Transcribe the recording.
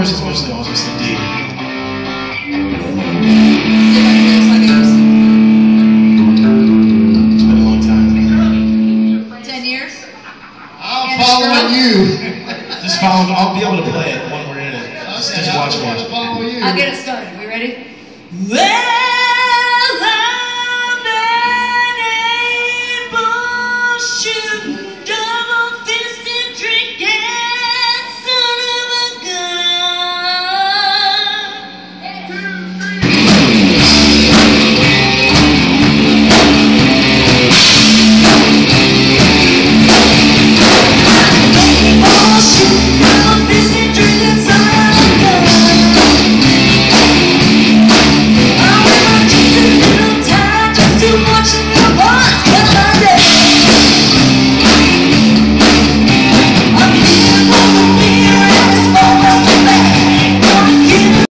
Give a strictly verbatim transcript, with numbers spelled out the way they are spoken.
It's mostly all just a D. It's been a long time. Ten years? I'm following you. Just follow. I'll be able to play it when we're in it. Just, just watch me. I'll get it started. We ready? Well